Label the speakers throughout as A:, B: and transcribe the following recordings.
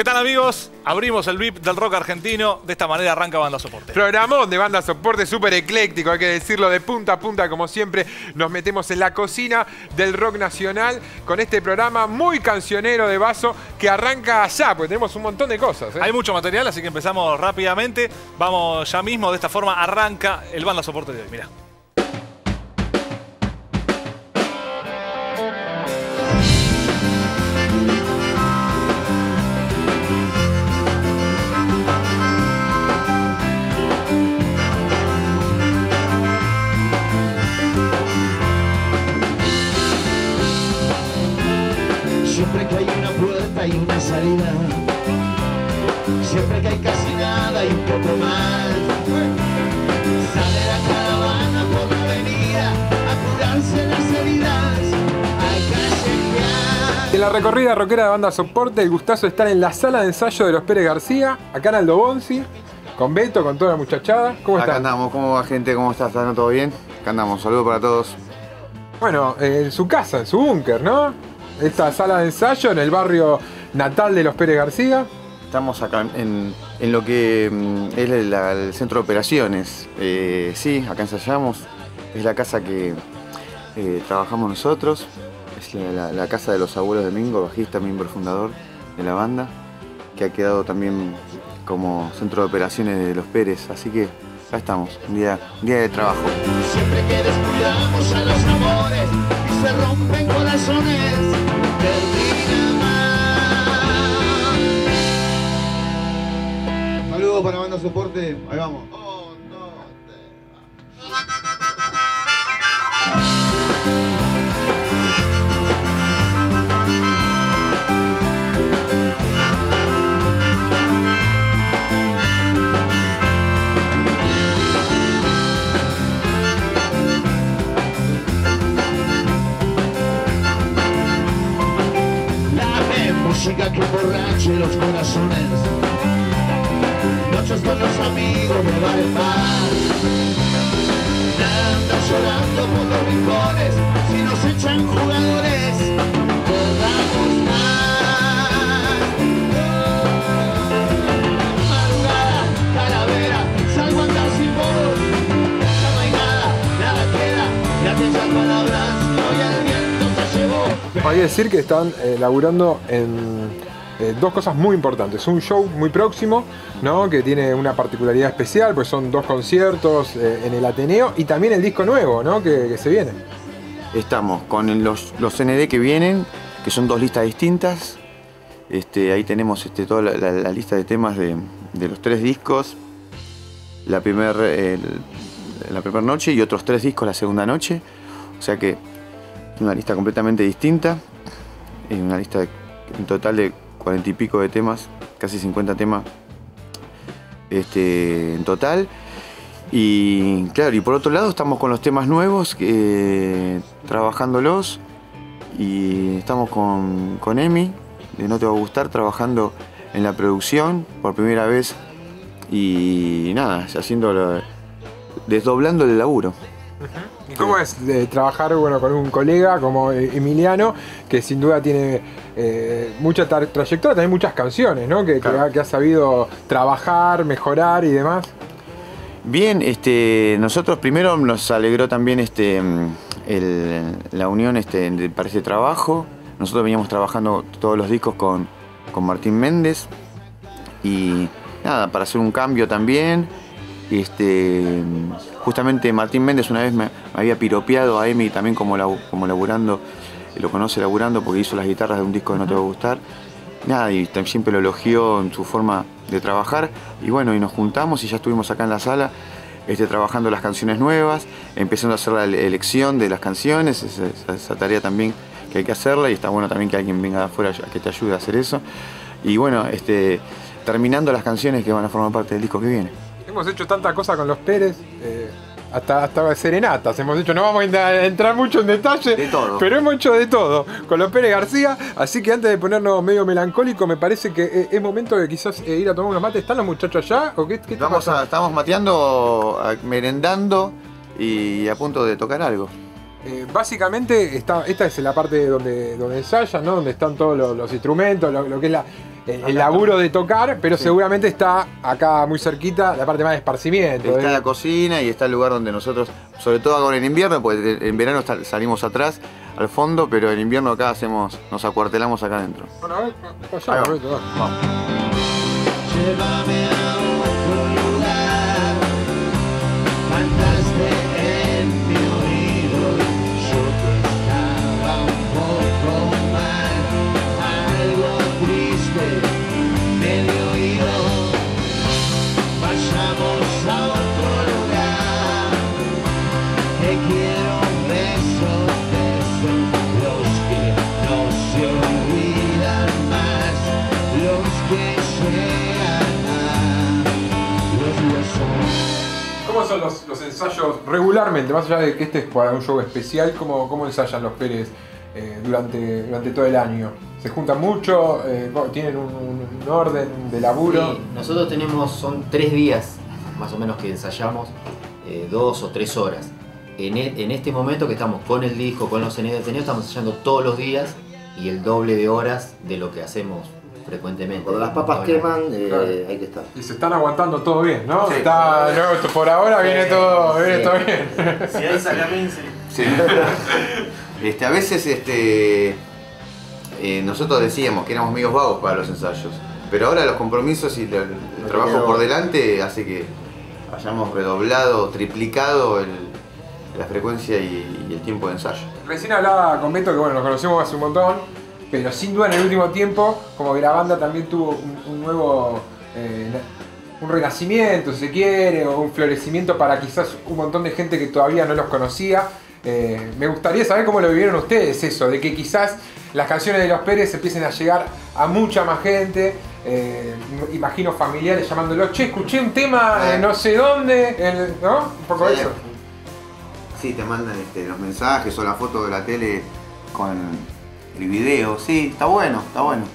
A: ¿Qué tal, amigos? Abrimos el VIP del rock argentino. De esta manera arranca Banda Soporte.
B: Programón de Banda Soporte, súper ecléctico, hay que decirlo, de punta a punta, como siempre. Nos metemos en la cocina del rock nacional con este programa muy cancionero de Vaso que arranca ya, porque tenemos un montón de cosas.
A: Hay mucho material, así que empezamos rápidamente. Vamos ya mismo, de esta forma arranca el Banda Soporte de hoy. Mirá.
C: Siempre que hay una puerta y una salida, siempre que hay casi nada y un poco más, sale la caravana por la avenida a curarse las heridas, hay que chequear.
B: En la recorrida rockera de Banda Soporte, el gustazo de estar en la sala de ensayo de los Pérez García, acá en Aldo Bonzi, con Beto, con toda la muchachada. ¿Cómo
D: Acá
B: están?
D: andamos, ¿cómo va, gente? ¿Cómo está? ¿Está todo bien? Acá andamos, saludos para todos.
B: Bueno, en su casa, en su búnker, ¿no? Esta sala de ensayo en el barrio natal de los Pérez García.
D: Estamos acá en lo que es el centro de operaciones. Sí, acá ensayamos. Es la casa que trabajamos nosotros. Es la casa de los abuelos de Mingo, bajista, miembro fundador de la banda, que ha quedado también como centro de operaciones de los Pérez. Así que acá estamos, un día de trabajo.
C: Siempre que descuidamos a los amores y se rompen corazones, termina mal.
E: Saludos para Banda Soporte, ahí vamos.
C: Música que emborrache los corazones, noches con los amigos de bar en bar, anda llorando por los rincones, si nos echan jugadores, corramos más. Madrugada, calavera, salgo a andar sin voz, ya no hay nada queda de aquellas palabras que hoy el viento se llevó.
B: Hay que decir que están laburando en dos cosas muy importantes. Un show muy próximo, ¿no? Que tiene una particularidad especial, pues son 2 conciertos en el Ateneo y también el disco nuevo, ¿no? que se viene.
D: Estamos con los CND que vienen, que son 2 listas distintas. Ahí tenemos toda la lista de temas de los 3 discos. La primera noche y otros 3 discos la segunda noche. O sea que una lista completamente distinta. Una lista en total de 40 y pico de temas, casi 50 temas en total. Y claro, y por otro lado estamos con los temas nuevos, trabajándolos. Y estamos con Emi, de No Te Va a Gustar, trabajando en la producción por primera vez. Y nada, desdoblando el laburo.
B: ¿Y cómo es trabajar con un colega como Emiliano, que sin duda tiene mucha trayectoria, también muchas canciones, ¿no?
D: Claro.
B: que ha sabido trabajar, mejorar y demás?
D: Bien, nosotros primero nos alegró también la unión para este trabajo. Nosotros veníamos trabajando todos los discos con Martín Méndez y nada, para hacer un cambio también. Justamente Martín Méndez una vez me había piropeado a Emi también como laburando, lo conoce laburando porque hizo las guitarras de un disco de No Te Va a Gustar. Nada, y siempre lo elogió en su forma de trabajar. Y bueno, y nos juntamos y ya estuvimos acá en la sala trabajando las canciones nuevas, empezando a hacer la elección de las canciones, esa tarea también que hay que hacerla, y está bueno también que alguien venga de afuera que te ayude a hacer eso. Y bueno, terminando las canciones que van a formar parte del disco que viene.
B: Hemos hecho tanta cosa con los Pérez, hasta serenatas hemos hecho, no vamos a entrar mucho en detalle,
D: De todo.
B: pero hemos hecho de todo con los Pérez García, así que antes de ponernos medio melancólico, me parece que es momento de quizás ir a tomar unos mates. ¿Están los muchachos allá? ¿O qué está pasando?
D: Estamos mateando, merendando y a punto de tocar algo.
B: Básicamente esta es la parte donde ensayan, ¿no? Donde están todos los instrumentos, lo que es el laburo de tocar, pero seguramente está acá muy cerquita la parte más de esparcimiento.
D: Está la cocina y está el lugar donde nosotros, sobre todo ahora en invierno, porque en verano salimos atrás, al fondo, pero en invierno acá nos acuartelamos acá adentro.
B: Bueno, a ver, vaya,
D: Ahí va.
B: Roberto, va.
D: Vamos.
C: Llévame a otro lugar, cantaste en mi oído, yo que estaba un poco mal, algo triste me dio oído. Vayamos a otro lugar, te quiero besos, los que no se olvidan más, los que llegan a los huesos.
B: ¿Cómo son los ensayos regularmente? Más allá de que este es para un show especial, ¿cómo ensayan los Pérez durante todo el año? ¿Se juntan mucho? ¿Tienen un orden de laburo?
F: Sí, nosotros son 3 días más o menos que ensayamos, 2 o 3 horas. En este momento que estamos con el disco, con los sonidos detenidos, estamos ensayando todos los días y el doble de horas de lo que hacemos frecuentemente.
G: Cuando las papas queman,
B: Claro.
G: hay que estar.
B: Y se están aguantando todo bien, ¿no?
D: Sí.
B: Por ahora viene todo bien.
H: Si hay salamín, sí.
D: Sí. A veces nosotros decíamos que éramos amigos vagos para los ensayos, pero ahora los compromisos y el trabajo por delante hace que hayamos redoblado, triplicado la frecuencia y el tiempo de ensayo.
B: Recién hablaba con Beto que bueno, nos conocemos hace un montón, pero sin duda en el último tiempo, como que la banda también tuvo un nuevo, un renacimiento si se quiere, o un florecimiento para quizás un montón de gente que todavía no los conocía. Me gustaría saber cómo lo vivieron ustedes eso, de que quizás las canciones de los Pérez empiecen a llegar a mucha más gente. Imagino familiares llamándolos, che, escuché un tema no sé dónde, ¿no? Un poco
D: Sí.
B: eso.
D: Sí, te mandan los mensajes o la foto de la tele con el video. Sí, está bueno.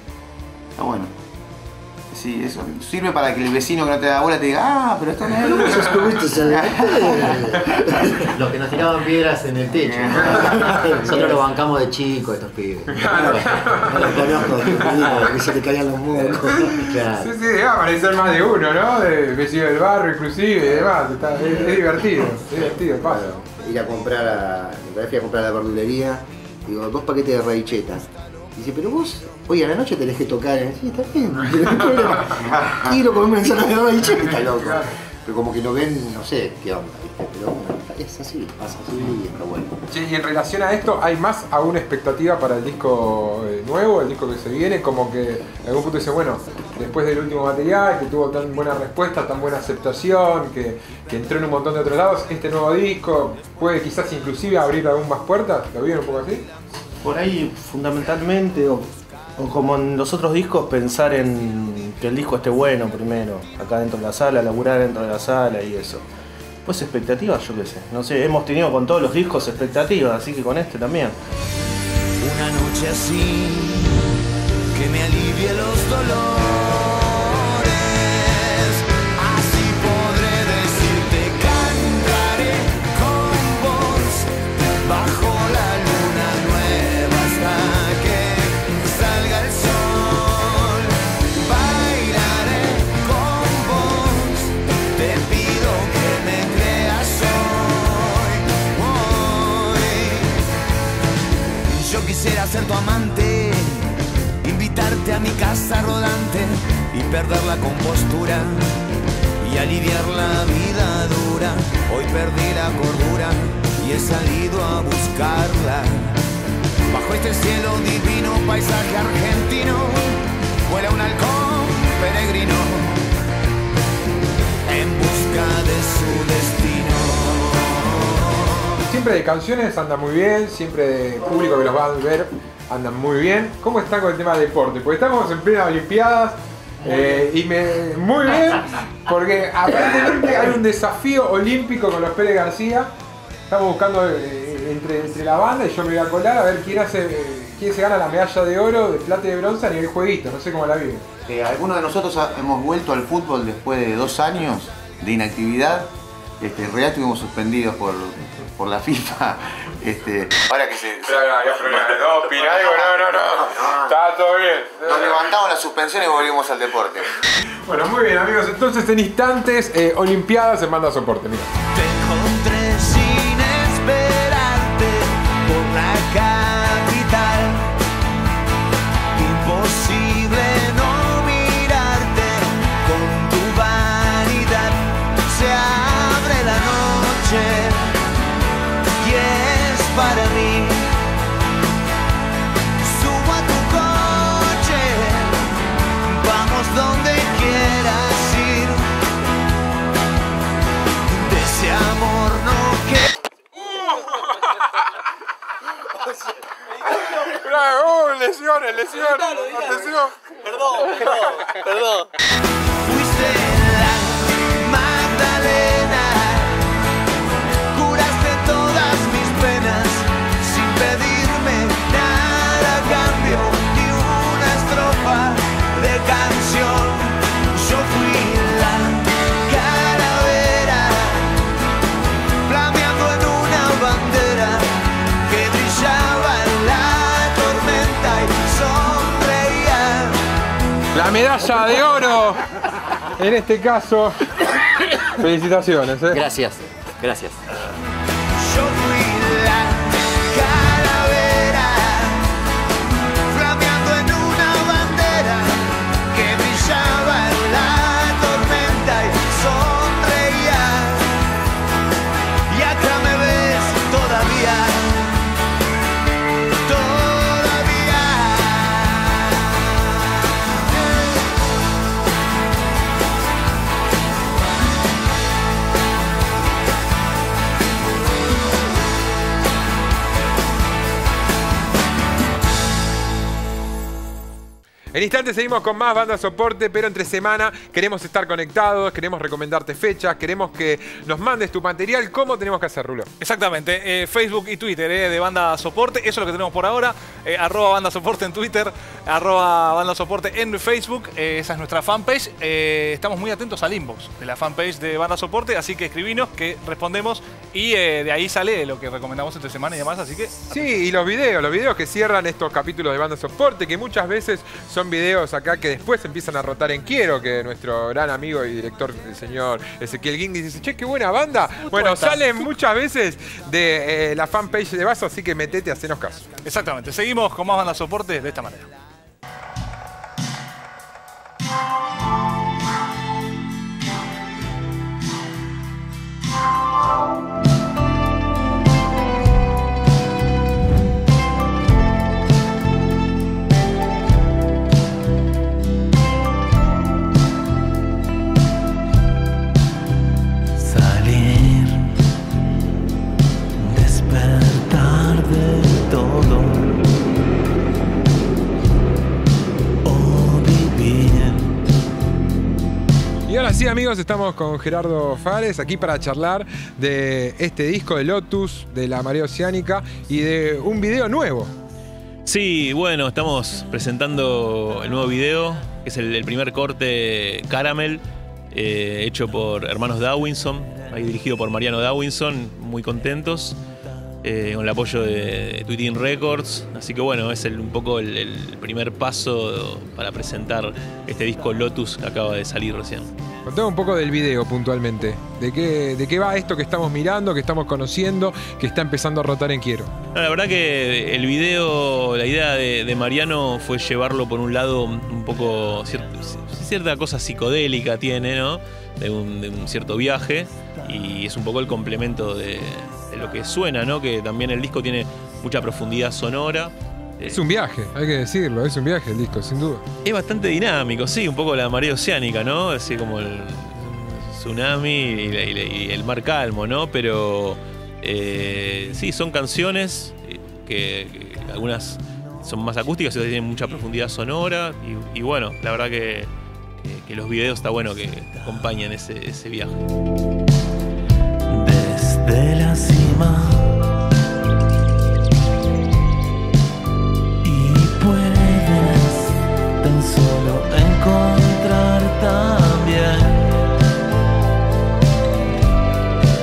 D: Sí, eso sirve para que el vecino que no te da bola te diga, ah, pero está en el
G: ¿Cómo estuviste en
F: Los que nos tiraban piedras en el techo. Nosotros los bancamos de chicos, estos pibes.
G: No lo conozco, que se te caían los mocos.
F: Claro.
B: Sí, va a aparecer más de uno, ¿no? De vecino del barrio inclusive y demás. Es divertido, pasa.
G: Ir a comprar fui a comprar a la verdulería, digo, 2 paquetes de raichetas. Dice, pero vos hoy a la noche tenés que tocar. Sí, está bien, no hay problema. Quiero comer una ensalada de raicheta, loco. Pero como que lo ven, no sé qué onda, ¿viste? Pero bueno, es así, pasa así y está bueno.
B: Che, y en relación a esto, ¿hay más aún expectativa para el disco nuevo, el disco que se viene? Como que en algún punto dice, bueno, después del último material, que tuvo tan buena respuesta, tan buena aceptación, que entró en un montón de otros lados, este nuevo disco puede quizás inclusive abrir aún más puertas. ¿Lo vieron un poco así?
H: Por ahí, fundamentalmente, o como en los otros discos, pensar en que el disco esté bueno primero, acá dentro de la sala, laburar dentro de la sala y eso. Pues expectativas, yo qué sé. No sé, hemos tenido con todos los discos expectativas, así que con este también.
C: Una noche así que me alivie los dolores, así podré decirte cantaré con vos bajo la luna nueva hasta que salga el sol. Bailaré con vos, te pido que me creas hoy. Yo quisiera ser tu amante, invitarte a mi casa rodante y perder la compostura y aliviar la vida dura. Hoy perdí la cordura y he salido a buscarla. Bajo este cielo divino, paisaje argentino, vuela un halcón peregrino en busca de su destino.
B: Siempre de canciones andan muy bien, siempre de público que los va a ver andan muy bien. ¿Cómo están con el tema de deporte? Porque estamos en plenas Olimpiadas muy bien, porque aparentemente hay un desafío olímpico con los Pérez García. Estamos buscando entre la banda y yo me voy a colar a ver quién se gana la medalla de oro, de plata y de bronce a nivel jueguito. No sé cómo la viven.
D: Algunos de nosotros hemos vuelto al fútbol después de 2 años de inactividad En realidad estuvimos suspendidos por la FIFA. Ahora que se...
B: No, Piralgo, no. Está todo bien.
D: Nos levantamos la suspensión y volvimos al deporte.
B: Bueno, muy bien, amigos. Entonces, en instantes, Olimpiadas en Banda Soporte. Mira.
C: Te encontré sin esperarte por la capital. Imposible no mirarte con tu vanidad. Se abre la noche y es para mí. Subo a tu coche, vamos donde quieras ir. De ese amor no queda.
B: Lesión. Atención.
C: Perdón. Fuiste la Magdalena, curaste todas mis penas sin pedirme nada a cambio, ni una estrofa de canción. Yo fui la calavera, flameando en una bandera que brillaba en la tormenta y sonreía.
B: La medalla de oro. En este caso, felicitaciones.
F: Gracias.
C: Yo fui la calavera, flameando en una bandera que brillaba en la tormenta y sonreía. Y acá me ves todavía.
B: En instantes seguimos con más Banda Soporte, pero entre semana queremos estar conectados, queremos recomendarte fechas, queremos que nos mandes tu material. ¿Cómo tenemos que hacer, Rulo?
A: Exactamente, Facebook y Twitter de Banda Soporte, eso es lo que tenemos por ahora. @ Banda Soporte en Twitter, @ Banda Soporte en Facebook, esa es nuestra fanpage. Estamos muy atentos al inbox de la fanpage de Banda Soporte, así que escribinos que respondemos y de ahí sale lo que recomendamos entre semana y demás, así que...
B: Sí, y los videos que cierran estos capítulos de Banda Soporte, que muchas veces son videos acá que después empiezan a rotar en Quiero, que nuestro gran amigo y director, el señor Ezequiel Guinguis, dice, che, qué buena banda. Bueno, salen muchas veces de la fanpage de Vaso, así que metete, hacenos caso.
A: Exactamente, seguimos con más Banda Soporte de esta manera.
B: Sí, amigos, estamos con Gerardo Fares aquí para charlar de este disco de Lotus, de la Marea Oceánica y de un video nuevo.
I: Sí, bueno, estamos presentando el nuevo video, que es el primer corte Caramel, hecho por hermanos Dawinson, ahí dirigido por Mariano Dawinson, muy contentos, con el apoyo de Tweeting Records. Así que bueno, es un poco el primer paso para presentar este disco Lotus que acaba de salir recién.
B: Contame un poco del video puntualmente. ¿De qué va esto que estamos mirando, que estamos conociendo, que está empezando a rotar en Quiero?
I: No, la verdad que el video, la idea de Mariano fue llevarlo por un lado un poco, cierta cosa psicodélica tiene, ¿no? De un cierto viaje, y es un poco el complemento de lo que suena, ¿no? Que también el disco tiene mucha profundidad sonora.
B: Es un viaje, hay que decirlo, es un viaje el disco, sin duda.
I: Es bastante dinámico, sí, un poco la marea oceánica, ¿no? Así como el tsunami y el mar calmo, ¿no? Pero sí, son canciones que algunas son más acústicas y otras tienen mucha profundidad sonora. Y bueno, la verdad que los videos está bueno que acompañen ese viaje.
C: Desde la cima tan solo encontrar también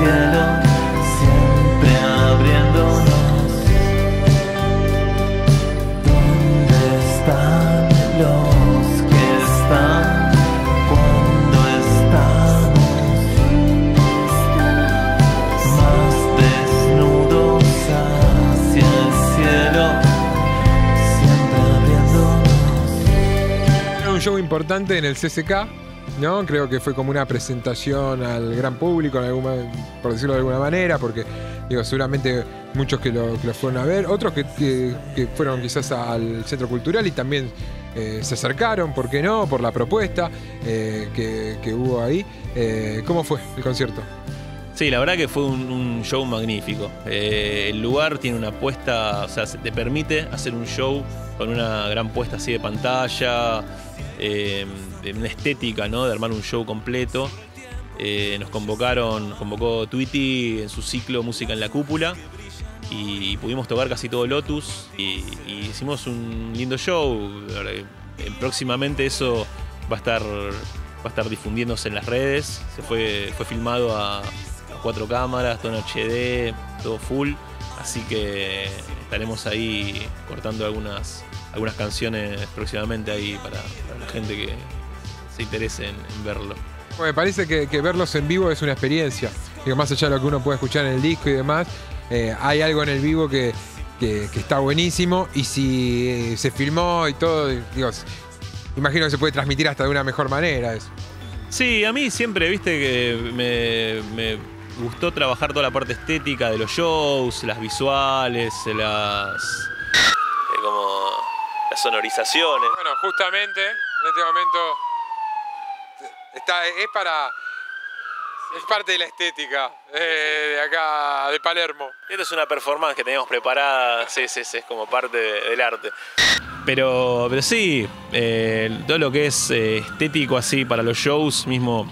C: cielo, siempre abriéndonos. ¿Dónde están los que están cuando estamos más desnudos hacia el cielo, siempre abriéndonos?
B: Un show importante en el CCK, ¿no? Creo que fue como una presentación al gran público, por decirlo de alguna manera, porque digo, seguramente muchos que lo fueron a ver, otros que fueron quizás al Centro Cultural y también se acercaron, ¿por qué no? Por la propuesta que hubo ahí. ¿Cómo fue el concierto?
I: Sí, la verdad que fue un show magnífico. El lugar tiene una puesta, o sea, te permite hacer un show con una gran puesta así de pantalla, de una estética, ¿no? De armar un show completo. Nos convocó Tweety en su ciclo Música en la Cúpula y pudimos tocar casi todo Lotus y hicimos un lindo show. Próximamente eso va a estar difundiéndose en las redes. Fue filmado a 4 cámaras, todo en HD, todo full. Así que estaremos ahí cortando algunas canciones próximamente ahí para la gente que se interese en verlo.
B: Bueno, me parece que verlos en vivo es una experiencia. Digo, más allá de lo que uno puede escuchar en el disco y demás, hay algo en el vivo que está buenísimo. Y si se filmó y todo, digo, imagino que se puede transmitir hasta de una mejor manera eso.
I: Sí, a mí siempre, viste, que me gustó trabajar toda la parte estética de los shows, las visuales, las sonorizaciones.
B: Bueno, justamente en este momento es parte de la estética de acá, de Palermo.
I: Esto es una performance que teníamos preparada, sí, es como parte del arte. Pero sí, todo lo que es estético así para los shows, mismo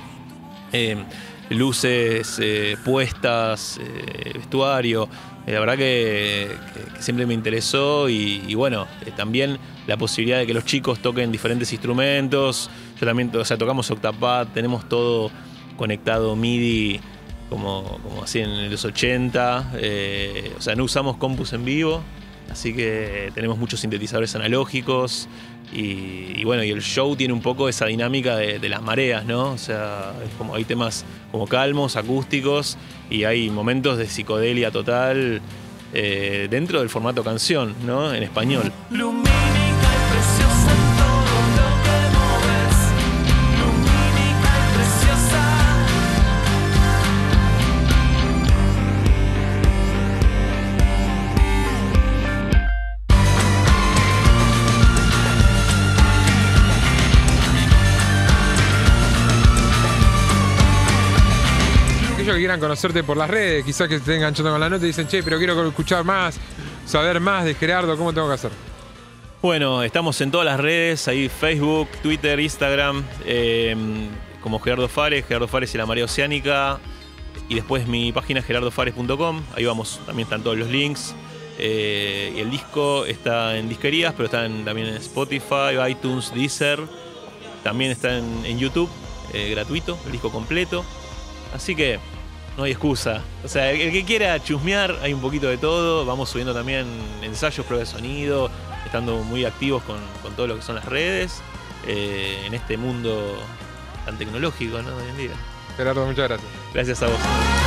I: luces, puestas, vestuario, la verdad que siempre me interesó y bueno, también la posibilidad de que los chicos toquen diferentes instrumentos. Yo también, o sea, tocamos octapad, tenemos todo conectado MIDI como así en los 80, o sea, no usamos compus en vivo, así que tenemos muchos sintetizadores analógicos y bueno, y el show tiene un poco esa dinámica de las mareas, ¿no? O sea, es como hay temas como calmos, acústicos y hay momentos de psicodelia total dentro del formato canción, ¿no? En español.
C: Lumínica y preciosa en todo lo que moves. Lumínica y preciosa.
B: Aquellos que quieran conocerte por las redes, quizás que estén enganchando con la nota y dicen, che, pero quiero escuchar más, saber más de Gerardo, ¿cómo tengo que hacer?
I: Bueno, estamos en todas las redes, ahí Facebook, Twitter, Instagram, como Gerardo Fares y la Marea Oceánica, y después mi página gerardofares.com, ahí vamos, también están todos los links, y el disco está en disquerías, pero está también en Spotify, iTunes, Deezer, también está en YouTube, gratuito, el disco completo, así que no hay excusa. O sea, el que quiera chusmear, hay un poquito de todo. Vamos subiendo también ensayos, pruebas de sonido, estando muy activos con todo lo que son las redes, en este mundo tan tecnológico, ¿no? Hoy en día.
B: Gerardo, muchas gracias.
I: Gracias a vos.